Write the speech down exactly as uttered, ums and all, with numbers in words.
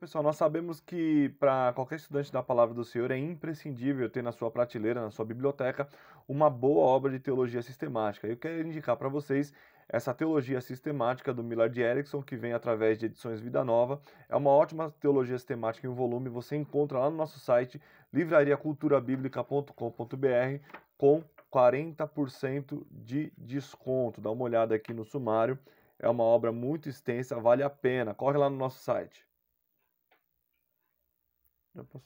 Pessoal, nós sabemos que para qualquer estudante da palavra do Senhor é imprescindível ter na sua prateleira, na sua biblioteca, uma boa obra de teologia sistemática. Eu quero indicar para vocês essa teologia sistemática do Millard Erickson, que vem através de edições Vida Nova. É uma ótima teologia sistemática em um volume, você encontra lá no nosso site livraria cultura bíblica ponto com ponto br com quarenta por cento de desconto. Dá uma olhada aqui no sumário, é uma obra muito extensa, vale a pena. Corre lá no nosso site. Já posso